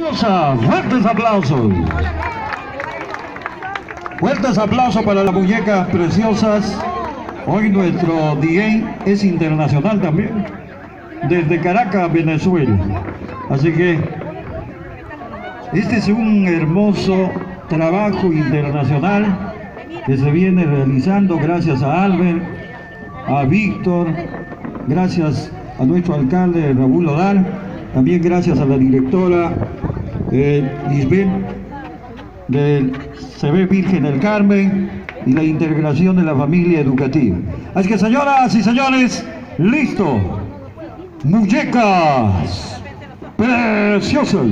Preciosa, fuertes aplausos. Fuertes aplausos para las muñecas preciosas. Hoy nuestro DJ es internacional también, desde Caracas, Venezuela. Así que este es un hermoso trabajo internacional que se viene realizando gracias a Albert, a Víctor, gracias a nuestro alcalde Raúl Odal, también gracias a la directora Lisbeth del CB Virgen del Carmen y la integración de la familia educativa. Así que, señoras y señores, listo, muñecas preciosas.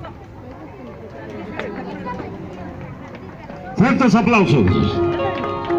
Fuertes aplausos.